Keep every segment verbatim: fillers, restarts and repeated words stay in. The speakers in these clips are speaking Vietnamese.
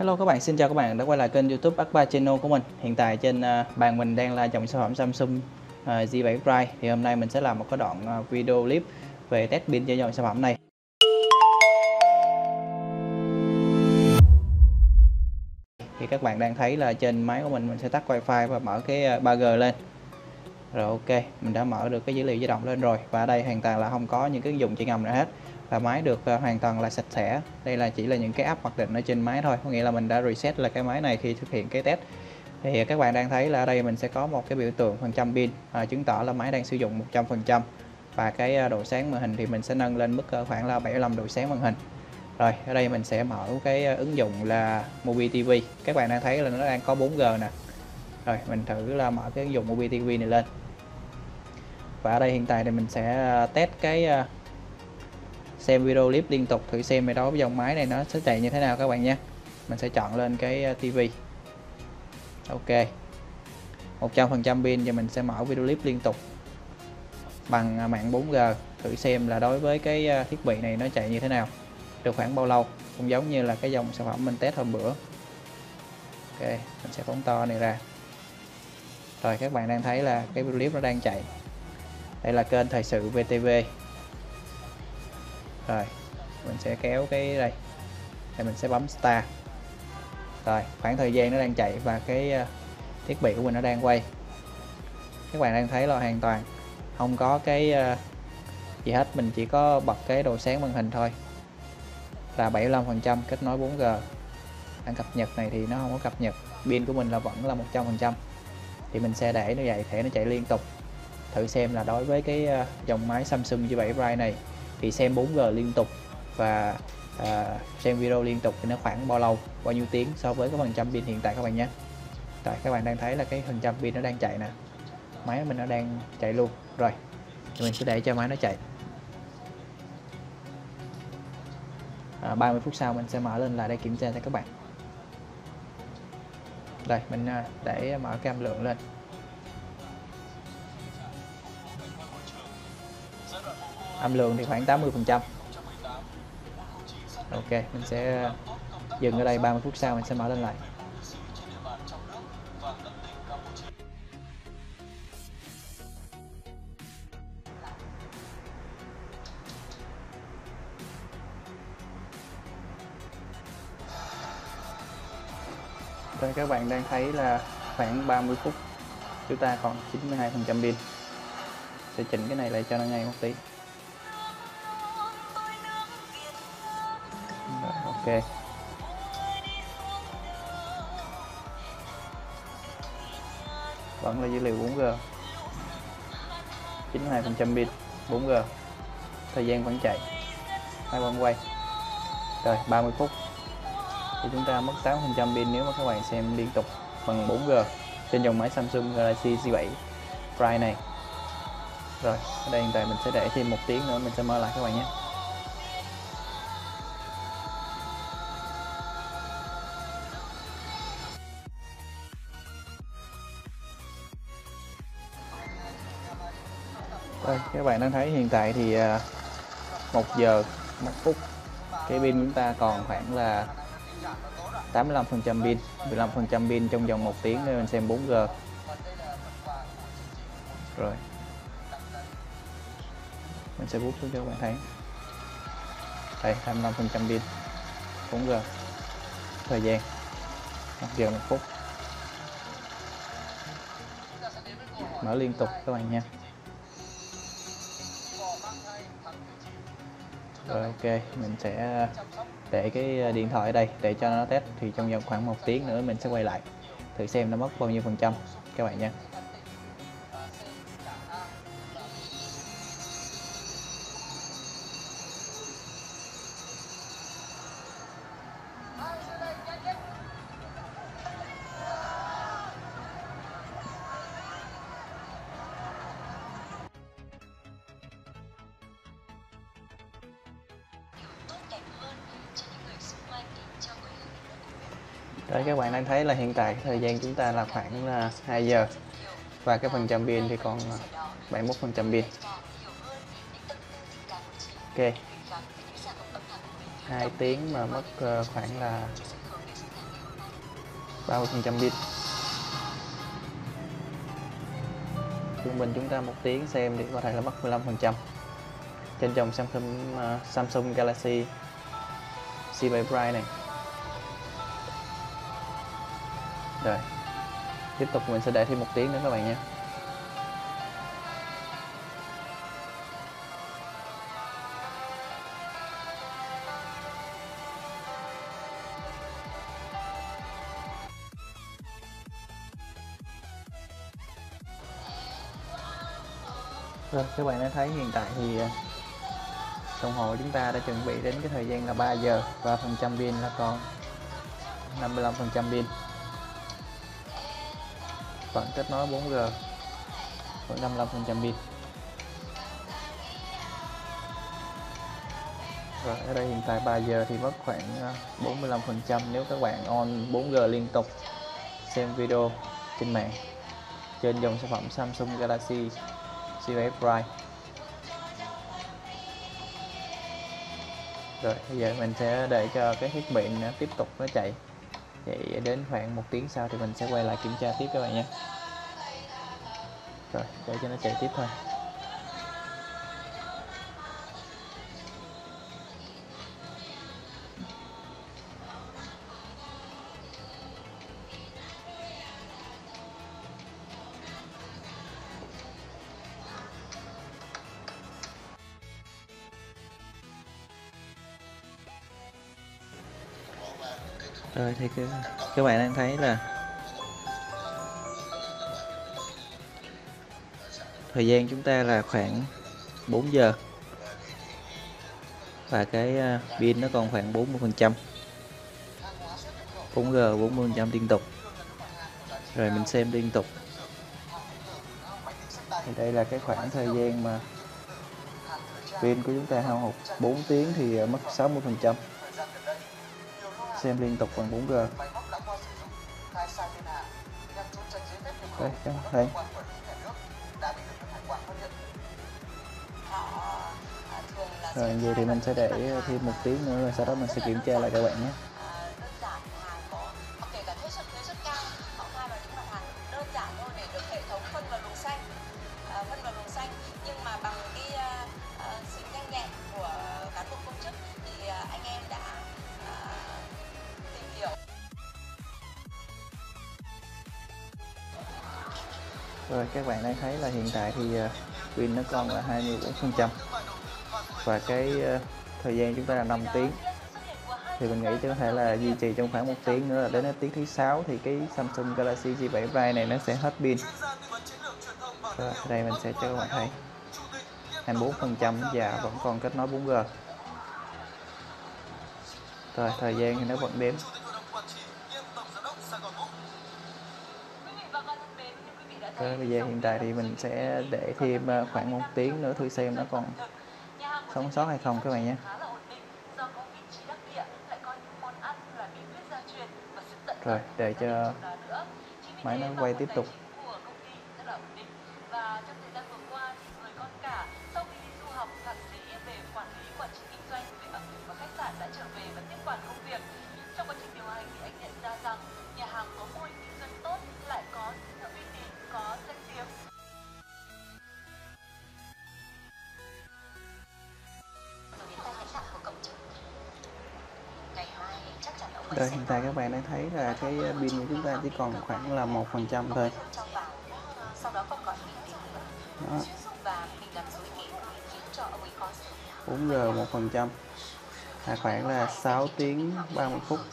Hello các bạn, xin chào các bạn đã quay lại kênh YouTube Akbar Channel của mình. Hiện tại trên uh, bàn mình đang là dòng sản phẩm Samsung uh, J bảy Prime. Thì hôm nay mình sẽ làm một cái đoạn uh, video clip về test pin cho dòng sản phẩm này. Thì các bạn đang thấy là trên máy của mình mình sẽ tắt Wi-Fi và mở cái uh, ba G lên. Rồi ok, mình đã mở được cái dữ liệu di động lên rồi. Và ở đây hoàn toàn là không có những cái ứng dụng chạy ngầm nữa hết. Và máy được uh, hoàn toàn là sạch sẽ. Đây là chỉ là những cái app mặc định ở trên máy thôi. Có nghĩa là mình đã reset là cái máy này khi thực hiện cái test. Thì các bạn đang thấy là ở đây mình sẽ có một cái biểu tượng phần trăm pin à, chứng tỏ là máy đang sử dụng một trăm phần trăm. Và cái độ sáng màn hình thì mình sẽ nâng lên mức khoảng là bảy mươi lăm độ sáng màn hình. Rồi ở đây mình sẽ mở cái ứng dụng là Mobi ti vi. Các bạn đang thấy là nó đang có bốn G nè. Rồi mình thử là mở cái ứng dụng Mobi ti vi này lên. Và ở đây hiện tại thì mình sẽ test cái xem video clip liên tục, thử xem cái đó dòng máy này nó sẽ chạy như thế nào các bạn nha. Mình sẽ chọn lên cái tivi. Ok, một trăm phần trăm pin và mình sẽ mở video clip liên tục bằng mạng bốn G, thử xem là đối với cái thiết bị này nó chạy như thế nào, được khoảng bao lâu. Cũng giống như là cái dòng sản phẩm mình test hôm bữa. Ok, mình sẽ phóng to này ra. Rồi các bạn đang thấy là cái video clip nó đang chạy. Đây là kênh thời sự vê tê vê. Rồi mình sẽ kéo cái đây, thì mình sẽ bấm start. Rồi khoảng thời gian nó đang chạy và cái thiết bị của mình nó đang quay. Các bạn đang thấy là hoàn toàn không có cái gì hết, mình chỉ có bật cái độ sáng màn hình thôi là bảy mươi lăm phần trăm kết nối bốn G. Đang cập nhật này thì nó không có cập nhật, pin của mình là vẫn là một trăm phần trăm. Thì mình sẽ để nó vậy, để nó chạy liên tục, thử xem là đối với cái dòng máy Samsung J bảy Prime này thì xem bốn G liên tục và à, xem video liên tục thì nó khoảng bao lâu, bao nhiêu tiếng so với cái phần trăm pin hiện tại các bạn nhé. Rồi các bạn đang thấy là cái phần trăm pin nó đang chạy nè, máy mình nó đang chạy luôn. Rồi thì mình sẽ để cho máy nó chạy. à, ba mươi phút sau mình sẽ mở lên lại để kiểm tra cho các bạn. Đây mình để mở cái âm lượng lên. Âm lượng thì khoảng tám mươi phần trăm. Ok, mình sẽ dừng ở đây, ba mươi phút sau mình sẽ mở lên lại. Rồi các bạn đang thấy là khoảng ba mươi phút chúng ta còn chín mươi hai phần trăm pin. Sẽ chỉnh cái này lại cho nó ngay một tí. Rồi, ok. Vẫn là dữ liệu bốn G. chín mươi hai phần trăm pin, bốn G. Thời gian vẫn chạy, máy vẫn quay. Rồi ba mươi phút thì chúng ta mất tám phần trăm pin nếu mà các bạn xem liên tục bằng bốn G trên dòng máy Samsung Galaxy J bảy Prime này. Rồi ở đây hiện tại mình sẽ để thêm một tiếng nữa, mình sẽ mở lại các bạn nhé. Rồi các bạn đang thấy hiện tại thì một giờ một phút, cái pin chúng ta còn khoảng là tám mươi lăm phần trăm pin, mười lăm phần trăm pin trong vòng một tiếng để mình xem bốn G. Rồi mình sẽ bút xuống cho các bạn thấy. Đây, hai mươi lăm phần trăm pin, bốn G. Thời gian một giờ một phút. Mở liên tục các bạn nha. Rồi ok, mình sẽ để cái điện thoại ở đây để cho nó test, thì trong vòng khoảng một tiếng nữa mình sẽ quay lại thử xem nó mất bao nhiêu phần trăm các bạn nha. Đấy, các bạn đang thấy là hiện tại thời gian chúng ta là khoảng là hai giờ và cái phần trăm pin thì còn bảy mươi mốt phần trăm pin. Ok, hai tiếng mà mất khoảng là ba mươi phần trăm pin. Trung bình chúng ta một tiếng xem thì có thể là mất mười lăm phần trăm. Trên dòng Samsung uh, Samsung Galaxy S bảy Prime này. Rồi, tiếp tục mình sẽ để thêm một tiếng nữa các bạn nhé. Rồi, các bạn đã thấy hiện tại thì đồng hồ chúng ta đã chuẩn bị đến cái thời gian là ba giờ, ba phần trăm pin là còn năm mươi lăm phần trăm pin. Vẫn kết nối bốn G, vẫn năm mươi lăm phần trăm pin. Rồi, ở đây hiện tại ba giờ thì mất khoảng bốn mươi lăm phần trăm nếu các bạn on bốn G liên tục xem video trên mạng trên dòng sản phẩm Samsung Galaxy S bảy Prime. Rồi bây giờ mình sẽ để cho cái thiết bị nó tiếp tục nó chạy. Vậy đến khoảng một tiếng sau thì mình sẽ quay lại kiểm tra tiếp các bạn nhé. Rồi để cho nó chạy tiếp thôi. Rồi thì các, các bạn đang thấy là thời gian chúng ta là khoảng bốn giờ và cái pin nó còn khoảng bốn mươi phần trăm. bốn G bốn mươi phần trăm liên tục. Rồi mình xem liên tục. Thì đây là cái khoảng thời gian mà pin của chúng ta hao hụt. Bốn tiếng thì mất sáu mươi phần trăm. Xem liên tục bằng bốn G. Đây, các bạn thấy. Rồi vậy thì mình sẽ để thêm một tiếng nữa rồi sau đó mình sẽ kiểm tra lại các bạn nhé. Rồi các bạn đang thấy là hiện tại thì pin nó còn là hai mươi bốn phần trăm và cái thời gian chúng ta là năm tiếng. Thì mình nghĩ có thể là duy trì trong khoảng một tiếng nữa, là đến tiếng thứ sáu thì cái Samsung Galaxy S bảy Prime này nó sẽ hết pin. Rồi, ở đây mình sẽ cho các bạn thấy hai mươi bốn phần trăm và vẫn còn kết nối bốn G. Rồi thời gian thì nó vẫn đếm. Rồi, bây giờ hiện tại thì mình sẽ để thêm khoảng một tiếng nữa thử xem nó còn sống sót hay không các bạn nhé. Rồi để cho máy nó quay tiếp tục. Rồi hiện tại các bạn đang thấy là cái pin của chúng ta chỉ còn khoảng là một phần trăm thôi. Đó. bốn G một phần trăm là khoảng là sáu tiếng ba mươi phút.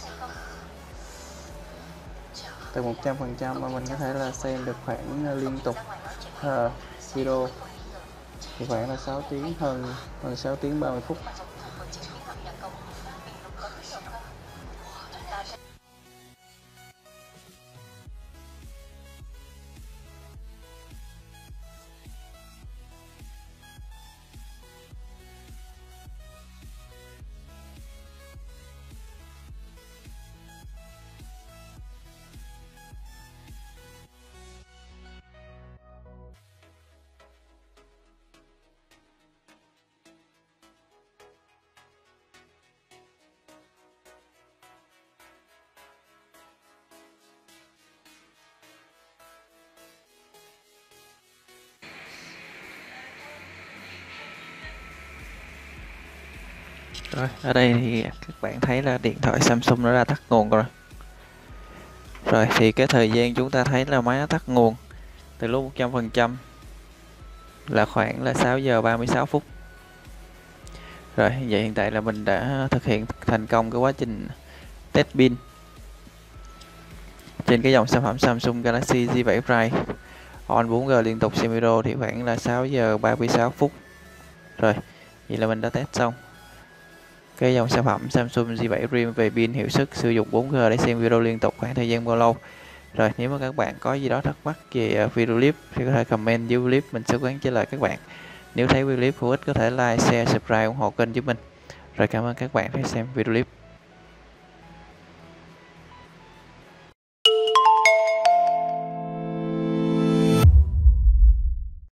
Từ một trăm phần trăm mà mình có thể là xem được khoảng liên tục uh, video thì khoảng là sáu tiếng, hơn hơn sáu tiếng ba mươi phút. Rồi, ở đây thì các bạn thấy là điện thoại Samsung nó đã tắt nguồn rồi. Rồi thì cái thời gian chúng ta thấy là máy nó tắt nguồn từ lúc một trăm phần trăm là khoảng là sáu giờ ba mươi sáu phút. Rồi, vậy hiện tại là mình đã thực hiện thành công cái quá trình test pin trên cái dòng sản phẩm Samsung Galaxy Z bảy Prime on bốn G liên tục xem video thì khoảng là sáu giờ ba mươi sáu phút. Rồi, vậy là mình đã test xong cái dòng sản phẩm Samsung Z bảy Prime về pin hiệu suất sử dụng bốn G để xem video liên tục khoảng thời gian bao lâu. Rồi, nếu mà các bạn có gì đó thắc mắc về video clip thì có thể comment dưới clip, mình sẽ cố gắng trả lời các bạn. Nếu thấy video clip hữu ích có thể like, share, subscribe ủng hộ kênh giúp mình. Rồi, cảm ơn các bạn đã xem video clip.